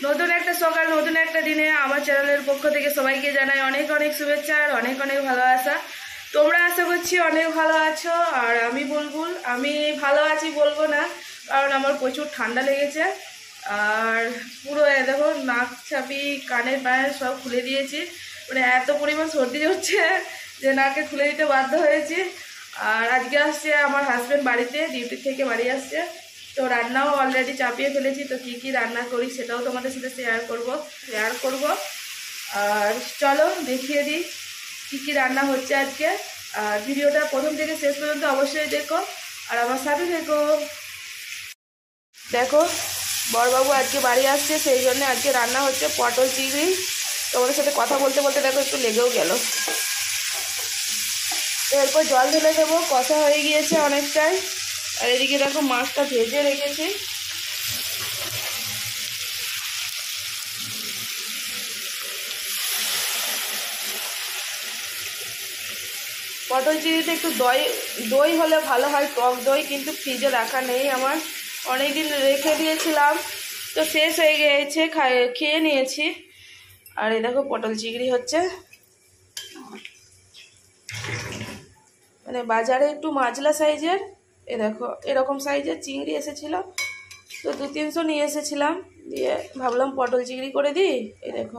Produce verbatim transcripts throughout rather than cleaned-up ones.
নতুন একটা সকাল, নতুন একটা দিনে আমার চ্যানেলের পক্ষ থেকে সবাইকে জানাই অনেক অনেক শুভেচ্ছা আর অনেক অনেক ভালোবাসা। তোমরা আশা করছি অনেক ভালো আছো। আর আমি বুলবুল, আমি ভালো আছি বলবো না, কারণ আমার প্রচুর ঠান্ডা লেগেছে। আর পুরো দেখো নাক ছাপি কানের পায়ের সব খুলে দিয়েছি, মানে এত পরিমাণ সর্দি হচ্ছে যে নাকে খুলে দিতে বাধ্য হয়েছি। আর আজকে আসছে আমার হাজব্যান্ড বাড়িতে, ডিউটি থেকে বাড়ি আসছে, তো রান্নাও অলরেডি চাপিয়ে ফেলেছি। তো কী কী রান্না করি সেটাও তোমাদের সাথে শেয়ার করব শেয়ার করব আর চলো দেখিয়ে দিই কী কী রান্না হচ্ছে আজকে। আর ভিডিওটা প্রথম থেকে শেষ পর্যন্ত অবশ্যই দেখো আর আমার সাথে দেখো। দেখো বড়বাবু আজকে বাড়ি আসছে, সেই জন্য আজকে রান্না হচ্ছে পটল চিংড়ি। তোমাদের সাথে কথা বলতে বলতে দেখো একটু লেগেও গেল। এরপর জল ঢেলে দেবো, কষা হয়ে গিয়েছে অনেকটাই। আর এদিকে দেখো মাছটা ভেজে রেখেছি। পটল চিংড়িতে একটু দই দই হলে ভালো হয়, টক দই, কিন্তু ফ্রিজে রাখা নেই আমার, অনেকদিন রেখে দিয়েছিলাম তো শেষ হয়ে গিয়েছে, খেয়ে নিয়েছি। আর এই দেখো পটল চিংড়ি হচ্ছে, মানে বাজারে একটু মাঝলা সাইজের, এ দেখো এরকম সাইজের চিংড়ি এসেছিলো, তো দু তিনশো নিয়ে এসেছিলাম, দিয়ে ভাবলাম পটল চিংড়ি করে দিই। এই দেখো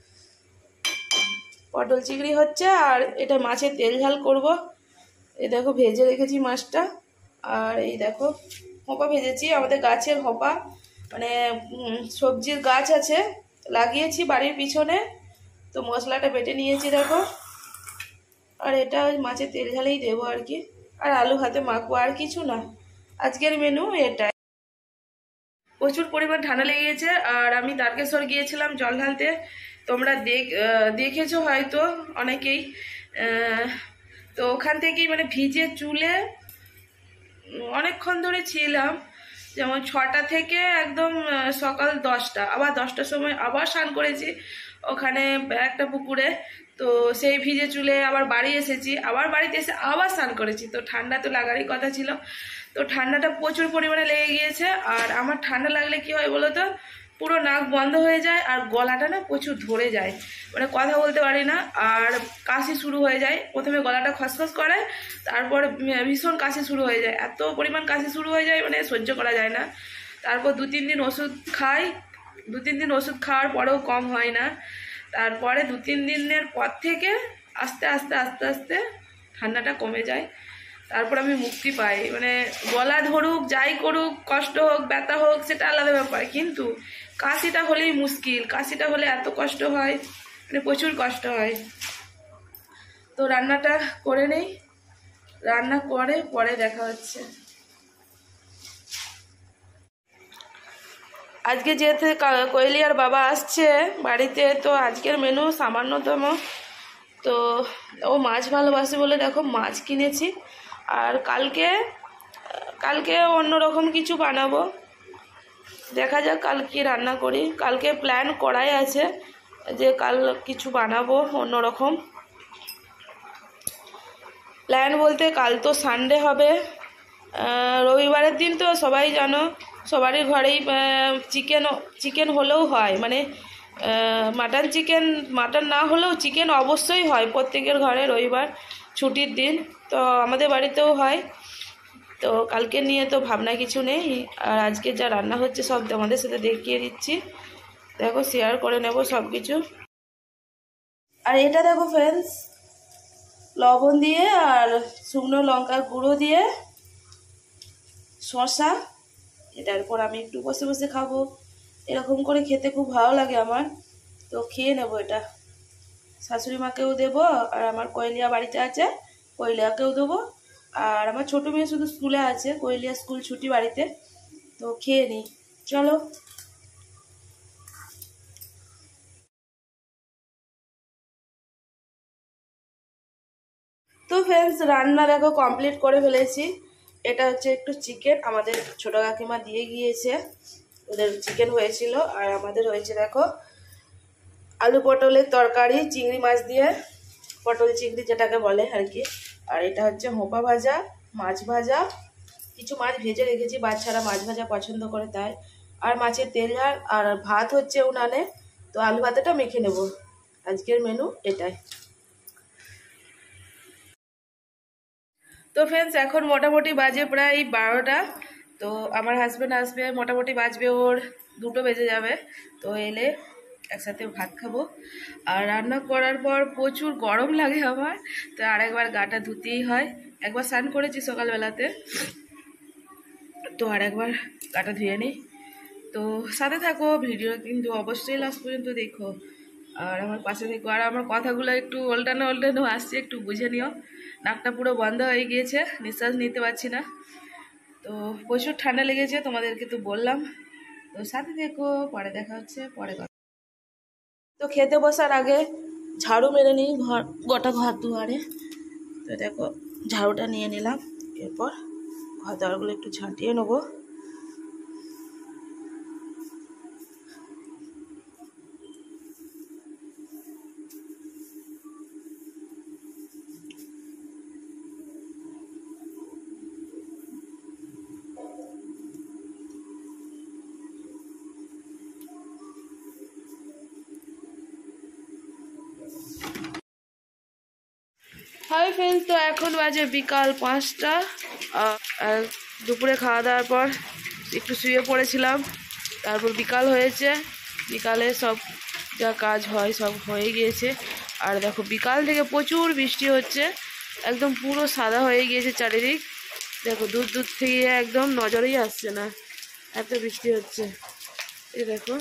পটল চিংড়ি হচ্ছে, আর এটা মাছের তেল ঝাল করব। এই দেখো ভেজে রেখেছি মাছটা। আর এই দেখো হোপা ভেজেছি, আমাদের গাছের হোপা, মানে সবজির গাছ আছে লাগিয়েছি বাড়ির পিছনে, তো মশলাটা বেটে নিয়েছি দেখো। আর এটা ওই মাছের তেল ঝালেই দেবো আর কি, আর আলু হাতে মাখবো, আর কিছু না। আজকের মেনু এটাই। প্রচুর পরিমাণ ঠান্ডা লেগে গেছে, আর আমি তারকেশ্বর গিয়েছিলাম জল ঢালতে, তোমরা দেখ দেখেছো হয়তো অনেকেই। তো ওখান থেকেই মানে ভিজে চুলে অনেকক্ষণ ধরে ছিলাম, যেমন ছটা থেকে একদম সকাল দশটা, আবার দশটার সময় আবার স্নান করেছি ওখানে একটা পুকুরে। তো সেই ভিজে চুলে আবার বাড়ি এসেছি, আবার বাড়িতে এসে আবার স্নান করেছি। তো ঠান্ডা তো লাগারই কথা ছিল, তো ঠান্ডাটা প্রচুর পরিমাণে লেগে গিয়েছে। আর আমার ঠান্ডা লাগলে কি হয় বলো তো, পুরো নাক বন্ধ হয়ে যায় আর গলাটা না প্রচুর ধরে যায়, মানে কথা বলতে পারি না, আর কাশি শুরু হয়ে যায়। প্রথমে গলাটা খসখস করে, তারপর ভীষণ কাশি শুরু হয়ে যায়, এত পরিমাণ কাশি শুরু হয়ে যায় মানে সহ্য করা যায় না। তারপর দু তিন দিন ওষুধ খাই, দু তিন দিন ওষুধ খাওয়ার পরেও কম হয় না। তারপরে দু তিন দিনের পর থেকে আস্তে আস্তে আস্তে আস্তে ঠান্ডাটা কমে যায়, তারপর আমি মুক্তি পাই। মানে গলা ধরুক, যাই করুক, কষ্ট হোক, ব্যথা হোক, সেটা আলাদা ব্যাপার, কিন্তু কাশিটা হলেই মুশকিল, কাশিটা হলে এত কষ্ট হয়, মানে প্রচুর কষ্ট হয়। তো রান্নাটা করে নেই, রান্না করে পরে দেখা হচ্ছে। আজকে যেহেতু কোয়েলিয়ার বাবা আসছে বাড়িতে, তো আজকের মেনু সামান্যতম। তো ও মাছ ভালোবাসে বলে দেখো মাছ কিনেছি, আর কালকে কালকে অন্যরকম কিছু বানাবো, দেখা যাক কাল কি রান্না করি। কালকে প্ল্যান করাই আছে যে কাল কিছু বানাবো অন্যরকম। প্ল্যান বলতে কাল তো সানডে হবে, রবিবারের দিন তো সবাই জানো সবারই ঘরেই চিকেন চিকেন হলেও হয়, মানে মাটন চিকেন মাটন না হলেও চিকেন অবশ্যই হয় প্রত্যেকের ঘরে, রবিবার ছুটির দিন, তো আমাদের বাড়িতেও হয়। তো কালকে নিয়ে তো ভাবনা কিছু নেই, আর আজকে যা রান্না হচ্ছে সব তোমাদের সাথে দেখিয়ে দিচ্ছি, দেখো শেয়ার করে নেব সব কিছু। আর এটা দেখো ফ্রেন্ডস, লবণ দিয়ে আর শুকনো লঙ্কার গুঁড়ো দিয়ে শসা, এটার পর আমি একটু বসে বসে খাবো, এরকম করে খেতে খুব ভালো লাগে আমার। তো খেয়ে নেবো এটা, শাশুড়ি মাকেও দেবো, আর আমার কোয়েলিয়া বাড়িতে আছে কোয়েলিয়াকেও দেবো, আর আমার ছোটো মেয়ে শুধু স্কুলে আছে, কোয়েলিয়া স্কুল ছুটি বাড়িতে। তো খেয়ে নিই চলো। তো ফ্রেন্ডস রান্না দেখো কমপ্লিট করে ফেলেছি। এটা হচ্ছে একটু চিকেন, আমাদের ছোটো কাকিমা দিয়ে গিয়েছে, ওদের চিকেন হয়েছিল। আর আমাদের হয়েছে দেখো আলু পটলের তরকারি, চিংড়ি মাছ দিয়ে, পটল চিংড়ি যেটাকে বলে আর কি। আর এটা হচ্ছে হোপা ভাজা, মাছ ভাজা, কিছু মাছ ভেজে রেখেছি, বাচ্চারা মাছ ভাজা পছন্দ করে তাই। আর মাছের তেল ঝাল আর ভাত হচ্ছে উনানে। তো আলু ভাতেটা মেখে নেব। আজকের মেনু এটাই। তো ফ্রেন্ডস এখন মোটামুটি বাজে প্রায় বারোটা। তো আমার হাজব্যান্ড আসবে, মোটামুটি বাজবে ওর দুটো বেজে যাবে। তো এলে একসাথে ভাত খাবো। আর রান্না করার পর প্রচুর গরম লাগে আমার, তো আরেকবার গাটা ধুতেই হয়। একবার স্নান করেছি সকালবেলাতে, তো আরেকবার গাটা ধুয়ে নিই। তো সাথে থাকো, ভিডিও কিন্তু অবশ্যই লাস্ট পর্যন্ত দেখো আর আমার পাশে দেখো। আর আমার কথাগুলো একটু উল্টানো উল্টানো আসছে, একটু বুঝে নিও। নাকটা পুরো বন্ধ হয়ে গিয়েছে, নিঃশ্বাস নিতে পারছি না। তো প্রচুর ঠান্ডা লেগেছে, তোমাদেরকে তো বললাম। তো সাথে দেখো, পরে দেখা হচ্ছে, পরে কথা। তো খেতে বসার আগে ঝাড়ু মেরে নিই ঘর, গোটা ঘর দুয়ারে। তো দেখো ঝাড়ুটা নিয়ে নিলাম, এরপর ঘর দুয়ারগুলো একটু ঝাঁটিয়ে নেবো। হাই ফ্রেন্ডস, তো এখন বাজে বিকাল পাঁচটা। আর দুপুরে খাওয়া দাওয়ার পর একটু শুয়ে পড়েছিলাম, তারপর বিকাল হয়েছে। বিকালে সব যা কাজ হয় সব হয়ে গিয়েছে। আর দেখো বিকাল থেকে প্রচুর বৃষ্টি হচ্ছে, একদম পুরো সাদা হয়ে গিয়েছে চারিদিক। দেখো দূর দূর থেকে একদম নজরেই আসছে না, এত বৃষ্টি হচ্ছে। এই দেখো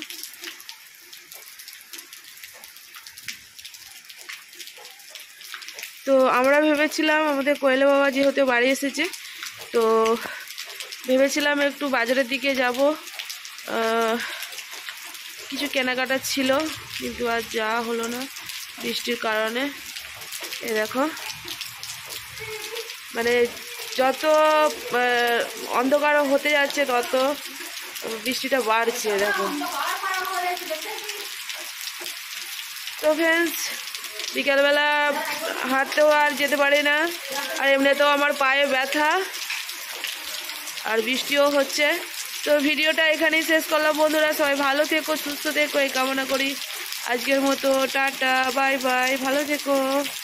তো আমরা ভেবেছিলাম, আমাদের কোয়েলে বাবা যেহেতু বাড়ি এসেছে, তো ভেবেছিলাম একটু বাজারের দিকে যাব, কিছু কেনাকাটা ছিল, কিন্তু আর যাওয়া হলো না বৃষ্টির কারণে। এ দেখো মানে যত অন্ধকার হতে যাচ্ছে তত বৃষ্টিটা বাড়ছে। দেখো তো ফ্রেন্ডস, বিকালবেলা হাঁটতেও আর যেতে পারি না, আর এমনিতেও আমার পায়ে ব্যথা, আর বৃষ্টিও হচ্ছে। তো ভিডিওটা এখানেই শেষ করলাম বন্ধুরা। সবাই ভালো থেকো, সুস্থ থেকো এই কামনা করি। আজকের মতো টাটা, বাই বাই, ভালো থেকো।